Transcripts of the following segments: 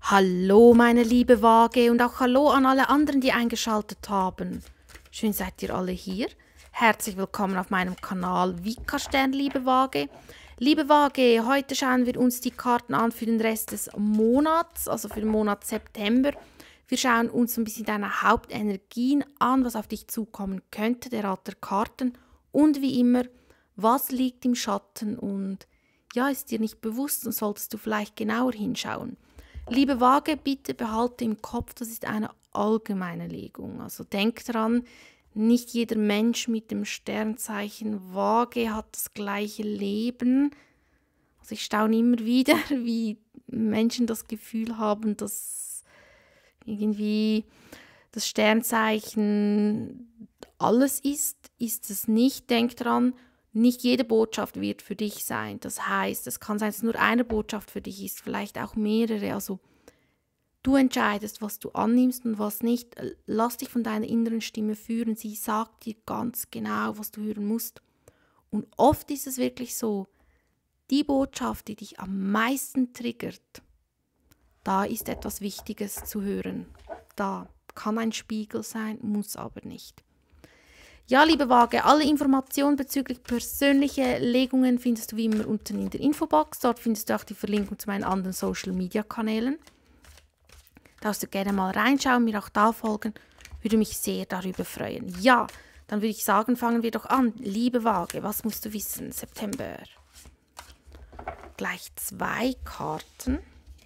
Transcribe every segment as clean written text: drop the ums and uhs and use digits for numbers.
Hallo meine liebe Waage und auch hallo an alle anderen, die eingeschaltet haben. Schön seid ihr alle hier. Herzlich willkommen auf meinem Kanal Vika Stern, liebe Waage. Liebe Waage, heute schauen wir uns die Karten an für den Rest des Monats, also für den Monat September. Wir schauen uns ein bisschen deine Hauptenergien an, was auf dich zukommen könnte, der Rat der Karten. Und wie immer, was liegt im Schatten und ja, ist dir nicht bewusst und solltest du vielleicht genauer hinschauen. Liebe Waage, bitte behalte im Kopf, das ist eine allgemeine Legung. Also denk dran, nicht jeder Mensch mit dem Sternzeichen Waage hat das gleiche Leben. Also ich staune immer wieder, wie Menschen das Gefühl haben, dass irgendwie das Sternzeichen alles ist es nicht. Denk dran, nicht jede Botschaft wird für dich sein. Das heißt, es kann sein, dass nur eine Botschaft für dich ist, vielleicht auch mehrere. Also du entscheidest, was du annimmst und was nicht. Lass dich von deiner inneren Stimme führen. Sie sagt dir ganz genau, was du hören musst. Und oft ist es wirklich so, die Botschaft, die dich am meisten triggert, da ist etwas Wichtiges zu hören. Da kann ein Spiegel sein, muss aber nicht. Ja, liebe Waage, alle Informationen bezüglich persönlicher Legungen findest du wie immer unten in der Infobox. Dort findest du auch die Verlinkung zu meinen anderen Social-Media-Kanälen. Darfst du gerne mal reinschauen, mir auch da folgen. Würde mich sehr darüber freuen. Ja, dann würde ich sagen, fangen wir doch an. Liebe Waage, was musst du wissen? September. Gleich 2 Karten.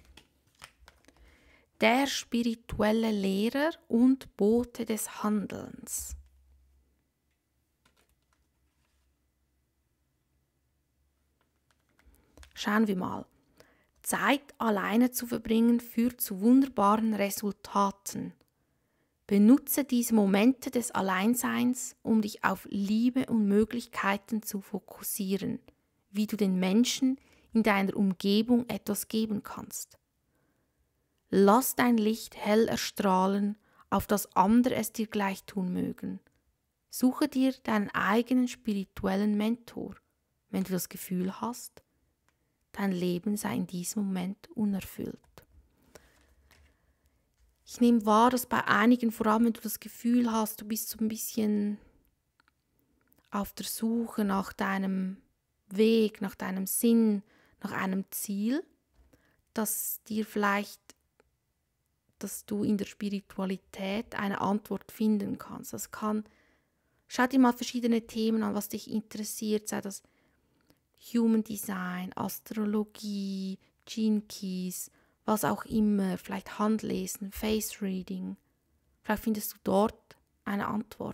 Der spirituelle Lehrer und Bote des Handelns. Schauen wir mal. Zeit alleine zu verbringen führt zu wunderbaren Resultaten. Benutze diese Momente des Alleinseins, um dich auf Liebe und Möglichkeiten zu fokussieren, wie du den Menschen in deiner Umgebung etwas geben kannst. Lass dein Licht hell erstrahlen, auf das andere es dir gleich tun mögen. Suche dir deinen eigenen spirituellen Mentor, wenn du das Gefühl hast, dein Leben sei in diesem Moment unerfüllt. Ich nehme wahr, dass bei einigen, vor allem wenn du das Gefühl hast, du bist so ein bisschen auf der Suche nach deinem Weg, nach deinem Sinn, nach einem Ziel, dass du in der Spiritualität eine Antwort finden kannst. Schau dir mal verschiedene Themen an, was dich interessiert, sei das Human Design, Astrologie, Gene Keys, was auch immer, vielleicht Handlesen, Face Reading. Vielleicht findest du dort eine Antwort.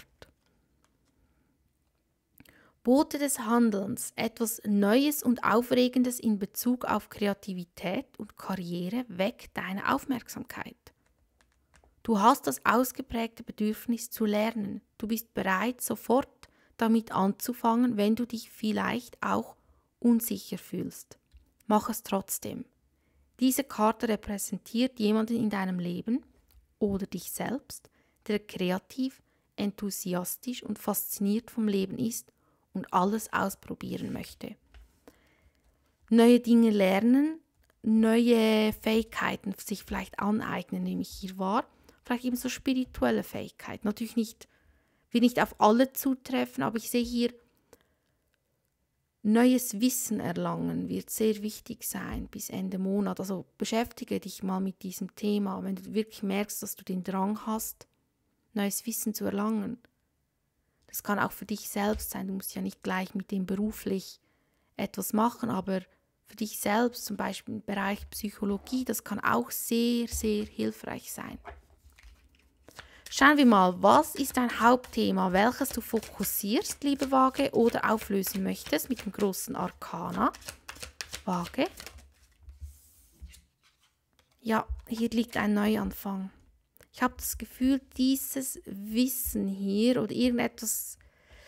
Bote des Handelns, etwas Neues und Aufregendes in Bezug auf Kreativität und Karriere weckt deine Aufmerksamkeit. Du hast das ausgeprägte Bedürfnis zu lernen. Du bist bereit, sofort damit anzufangen, wenn du dich vielleicht auch unsicher fühlst. Mach es trotzdem. Diese Karte repräsentiert jemanden in deinem Leben oder dich selbst, der kreativ, enthusiastisch und fasziniert vom Leben ist und alles ausprobieren möchte. Neue Dinge lernen, neue Fähigkeiten sich vielleicht aneignen, nehme ich hier wahr. Vielleicht eben so spirituelle Fähigkeiten. Natürlich wird nicht auf alle zutreffen, aber ich sehe hier, neues Wissen erlangen wird sehr wichtig sein bis Ende Monat. Also beschäftige dich mal mit diesem Thema, wenn du wirklich merkst, dass du den Drang hast, neues Wissen zu erlangen. Das kann auch für dich selbst sein. Du musst ja nicht gleich mit dem beruflich etwas machen, aber für dich selbst, zum Beispiel im Bereich Psychologie, das kann auch sehr, sehr hilfreich sein. Schauen wir mal, was ist dein Hauptthema, welches du fokussierst, liebe Waage, oder auflösen möchtest mit dem großen Arkana. Waage. Ja, hier liegt ein Neuanfang. Ich habe das Gefühl, dieses Wissen hier oder irgendetwas,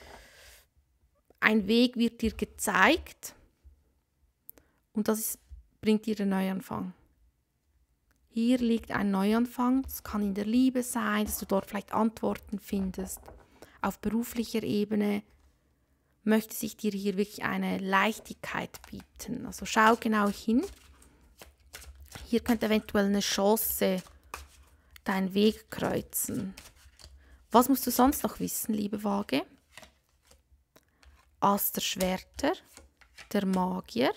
ein Weg wird dir gezeigt und bringt dir den Neuanfang. Hier liegt ein Neuanfang, es kann in der Liebe sein, dass du dort vielleicht Antworten findest. Auf beruflicher Ebene möchte sich dir hier wirklich eine Leichtigkeit bieten. Also schau genau hin. Hier könnte eventuell eine Chance deinen Weg kreuzen. Was musst du sonst noch wissen, liebe Waage? Ass der Schwerter, der Magier.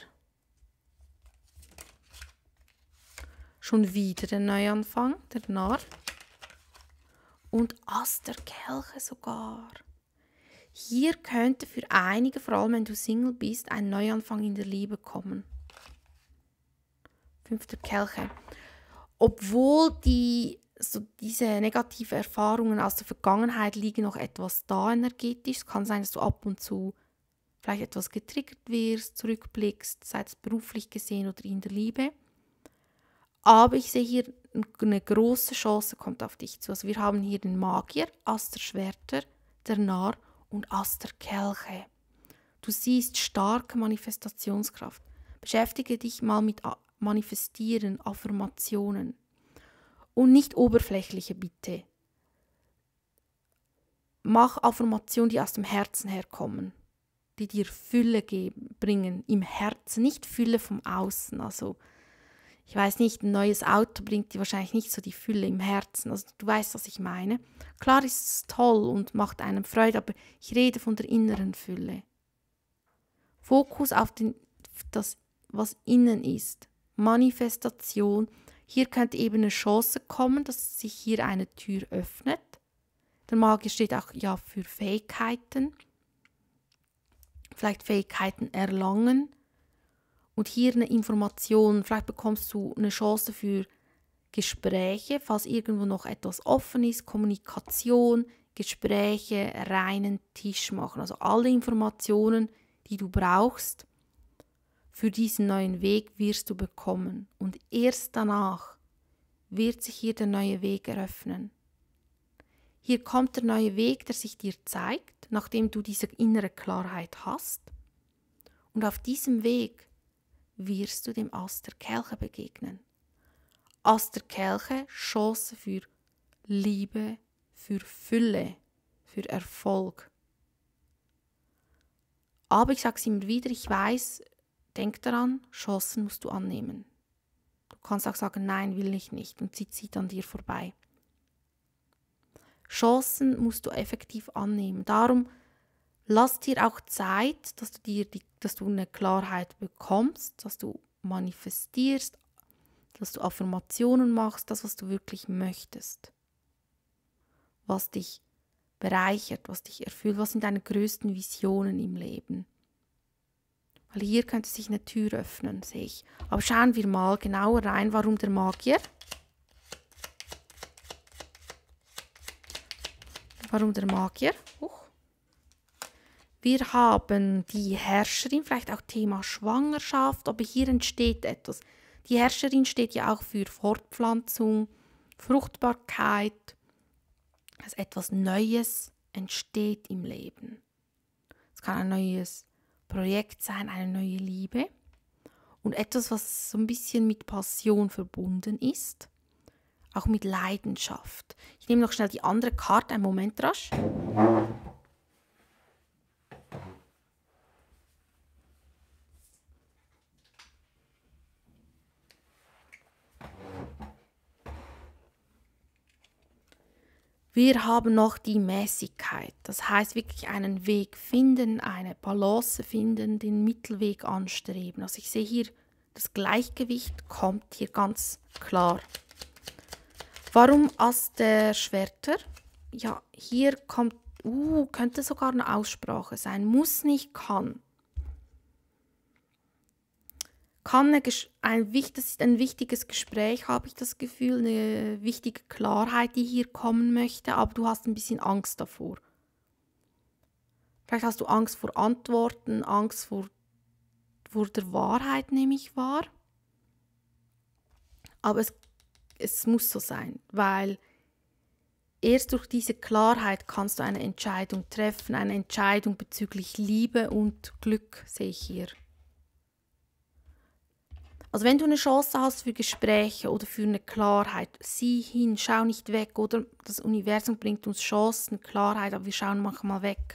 Schon wieder der Neuanfang, der Narr. Und Ass der Kelche sogar. Hier könnte für einige, vor allem wenn du Single bist, ein Neuanfang in der Liebe kommen. 5. Kelche. Obwohl diese negativen Erfahrungen aus der Vergangenheit liegen noch etwas da energetisch. Es kann sein, dass du ab und zu vielleicht etwas getriggert wirst, zurückblickst, sei es beruflich gesehen oder in der Liebe. Aber ich sehe hier eine große Chance kommt auf dich zu. Also wir haben hier den Magier, Ass der Schwerter, der Narr und Ass der Kelche. Du siehst starke Manifestationskraft. Beschäftige dich mal mit Manifestieren, Affirmationen. Und nicht oberflächliche, bitte. Mach Affirmationen, die aus dem Herzen herkommen. Die dir Fülle bringen im Herzen, nicht Fülle vom Außen. Also, ich weiß nicht, ein neues Auto bringt dir wahrscheinlich nicht so die Fülle im Herzen. Also, du weißt, was ich meine. Klar ist es toll und macht einem Freude, aber ich rede von der inneren Fülle. Fokus auf das, was innen ist. Manifestation. Hier könnte eben eine Chance kommen, dass sich hier eine Tür öffnet. Der Magier steht auch ja für Fähigkeiten. Vielleicht Fähigkeiten erlangen. Und hier eine Information. Vielleicht bekommst du eine Chance für Gespräche, falls irgendwo noch etwas offen ist. Kommunikation, Gespräche, reinen Tisch machen. Also alle Informationen, die du brauchst, für diesen neuen Weg wirst du bekommen. Und erst danach wird sich hier der neue Weg eröffnen. Hier kommt der neue Weg, der sich dir zeigt, nachdem du diese innere Klarheit hast. Und auf diesem Weg wirst du dem Ass der Kelche begegnen. Ass der Kelche, Chance für Liebe, für Fülle, für Erfolg. Aber ich sage es immer wieder, ich weiß, denk daran, Chancen musst du annehmen. Du kannst auch sagen, nein, will ich nicht und sie zieht an dir vorbei. Chancen musst du effektiv annehmen. Darum lass dir auch Zeit, dass du eine Klarheit bekommst, dass du manifestierst, dass du Affirmationen machst, das, was du wirklich möchtest. Was dich bereichert, was dich erfüllt, was sind deine größten Visionen im Leben. Weil hier könnte sich eine Tür öffnen, sehe ich. Aber schauen wir mal genauer rein, warum der Magier. Warum der Magier? Wir haben die Herrscherin, vielleicht auch Thema Schwangerschaft, aber hier entsteht etwas. Die Herrscherin steht ja auch für Fortpflanzung, Fruchtbarkeit, dass etwas Neues entsteht im Leben. Es kann ein neues Projekt sein, eine neue Liebe und etwas, was so ein bisschen mit Passion verbunden ist, auch mit Leidenschaft. Ich nehme noch schnell die andere Karte, einen Moment rasch. Wir haben noch die Mäßigkeit, das heißt wirklich einen Weg finden, eine Balance finden, den Mittelweg anstreben. Also ich sehe hier, das Gleichgewicht kommt hier ganz klar. Warum Ass der Schwerter? Ja, hier kommt, könnte sogar eine Aussprache sein, muss nicht, kann. Das ist ein wichtiges Gespräch, habe ich das Gefühl, eine wichtige Klarheit, die hier kommen möchte, aber du hast ein bisschen Angst davor. Vielleicht hast du Angst vor Antworten, Angst vor der Wahrheit, nehme ich wahr. Aber es muss so sein, weil erst durch diese Klarheit kannst du eine Entscheidung treffen, eine Entscheidung bezüglich Liebe und Glück, sehe ich hier. Also wenn du eine Chance hast für Gespräche oder für eine Klarheit, sieh hin, schau nicht weg, oder das Universum bringt uns Chancen, Klarheit, aber wir schauen manchmal weg.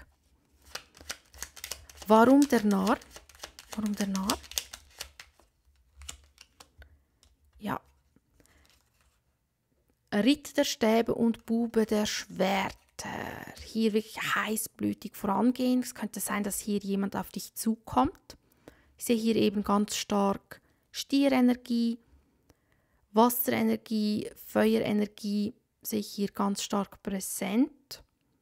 Warum der Narr? Warum der Narr? ja, Ritter der Stäbe und Bube der Schwerter. Hier wirklich heißblütig vorangehen. Es könnte sein, dass hier jemand auf dich zukommt. Ich sehe hier eben ganz stark Stierenergie, Wasserenergie, Feuerenergie sehe ich hier ganz stark präsent.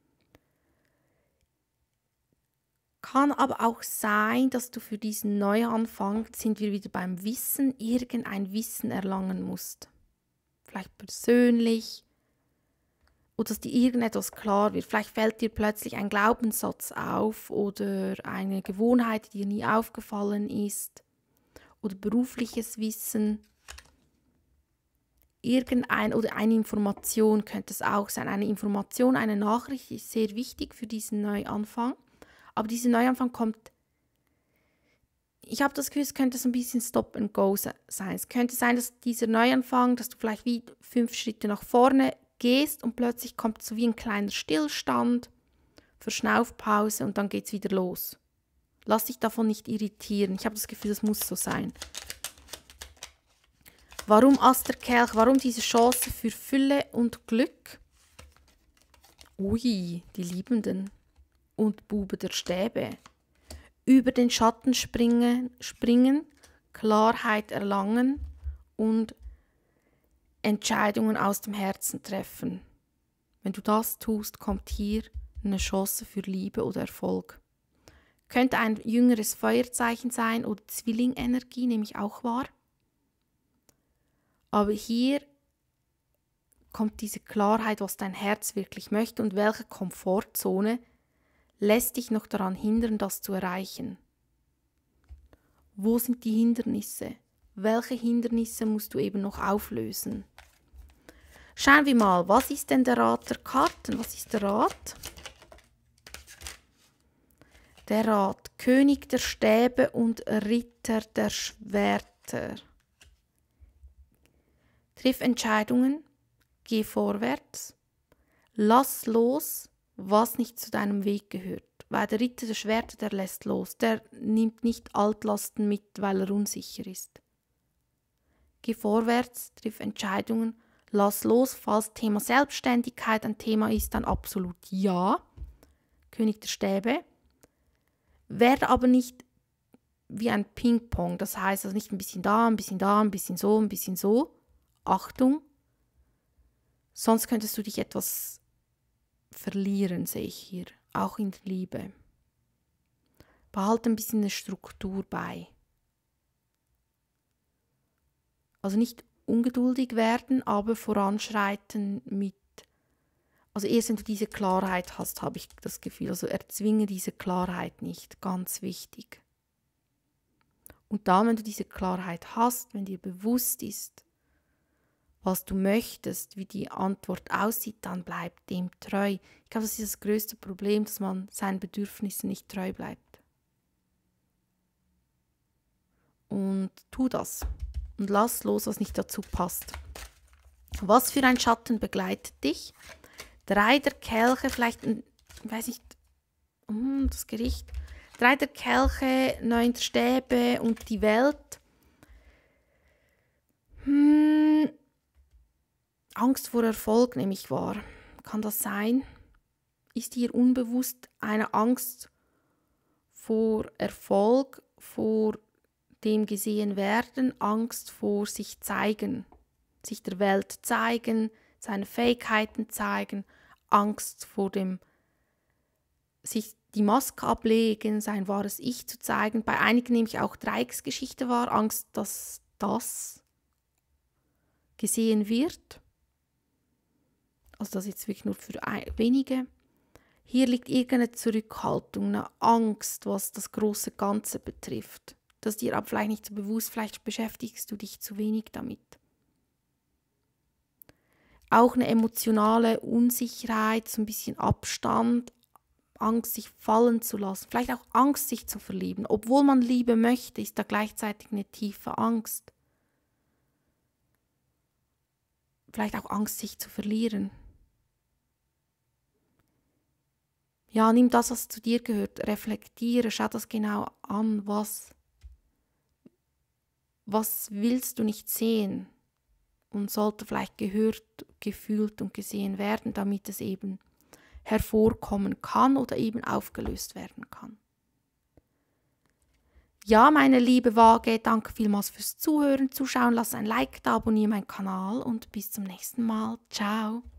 Kann aber auch sein, dass du für diesen Neuanfang, sind wir wieder beim Wissen, irgendein Wissen erlangen musst. Vielleicht persönlich oder dass dir irgendetwas klar wird. Vielleicht fällt dir plötzlich ein Glaubenssatz auf oder eine Gewohnheit, die dir nie aufgefallen ist oder berufliches Wissen. Irgendein oder eine Information könnte es auch sein. Eine Information, eine Nachricht ist sehr wichtig für diesen Neuanfang. Aber dieser Neuanfang kommt, ich habe das Gefühl, es könnte so ein bisschen Stop and Go sein. Es könnte sein, dass dieser Neuanfang, dass du vielleicht wie 5 Schritte nach vorne gehst und plötzlich kommt so wie ein kleiner Stillstand, Verschnaufpause und dann geht es wieder los. Lass dich davon nicht irritieren. Ich habe das Gefühl, das muss so sein. Warum Ass der Kelch? Warum diese Chance für Fülle und Glück? Ui, die Liebenden und Bube der Stäbe. Über den Schatten springen, Klarheit erlangen und Entscheidungen aus dem Herzen treffen. Wenn du das tust, kommt hier eine Chance für Liebe oder Erfolg. Könnte ein jüngeres Feuerzeichen sein oder Zwillingenergie, nehme ich auch wahr. Aber hier kommt diese Klarheit, was dein Herz wirklich möchte und welche Komfortzone lässt dich noch daran hindern, das zu erreichen. Wo sind die Hindernisse? Welche Hindernisse musst du eben noch auflösen? Schauen wir mal, was ist denn der Rat der Karten? Was ist der Rat? Der Rat, König der Stäbe und Ritter der Schwerter. Triff Entscheidungen, geh vorwärts, lass los, was nicht zu deinem Weg gehört. Weil der Ritter der Schwerter, der lässt los, der nimmt nicht Altlasten mit, weil er unsicher ist. Geh vorwärts, triff Entscheidungen, lass los, falls Thema Selbstständigkeit ein Thema ist, dann absolut ja. König der Stäbe. Werde aber nicht wie ein Ping-Pong, das heißt also nicht ein bisschen da, ein bisschen da, ein bisschen so, ein bisschen so. Achtung, sonst könntest du dich etwas verlieren, sehe ich hier, auch in der Liebe. Behalte ein bisschen eine Struktur bei. Also nicht ungeduldig werden, aber voranschreiten mit, also erst wenn du diese Klarheit hast, habe ich das Gefühl, also erzwinge diese Klarheit nicht, ganz wichtig. Und dann, wenn du diese Klarheit hast, wenn dir bewusst ist, was du möchtest, wie die Antwort aussieht, dann bleib dem treu. Ich glaube, das ist das größte Problem, dass man seinen Bedürfnissen nicht treu bleibt. Und tu das. Und lass los, was nicht dazu passt. Was für ein Schatten begleitet dich? 3 der Kelche, vielleicht, ich weiß nicht, das Gericht. 3 der Kelche, 9 der Stäbe und die Welt. Angst vor Erfolg nehme ich wahr. Kann das sein? Ist hier unbewusst eine Angst vor Erfolg, vor dem gesehen werden, Angst vor sich zeigen, sich der Welt zeigen, seine Fähigkeiten zeigen, Angst vor dem sich die Maske ablegen, sein wahres Ich zu zeigen. Bei einigen nehme ich auch Dreiecksgeschichte wahr, Angst, dass das gesehen wird. Also das ist jetzt wirklich nur für wenige. Hier liegt irgendeine Zurückhaltung, eine Angst, was das große Ganze betrifft. Das ist dir aber vielleicht nicht so bewusst, vielleicht beschäftigst du dich zu wenig damit. Auch eine emotionale Unsicherheit, so ein bisschen Abstand, Angst, sich fallen zu lassen, vielleicht auch Angst, sich zu verlieben. Obwohl man Liebe möchte, ist da gleichzeitig eine tiefe Angst. Vielleicht auch Angst, sich zu verlieren. Ja, nimm das, was zu dir gehört, reflektiere, schau das genau an, was willst du nicht sehen? und sollte vielleicht gehört, gefühlt und gesehen werden, damit es eben hervorkommen kann oder eben aufgelöst werden kann. Ja, meine liebe Waage, danke vielmals fürs Zuhören, Zuschauen, lass ein Like da, abonniere meinen Kanal und bis zum nächsten Mal. Ciao!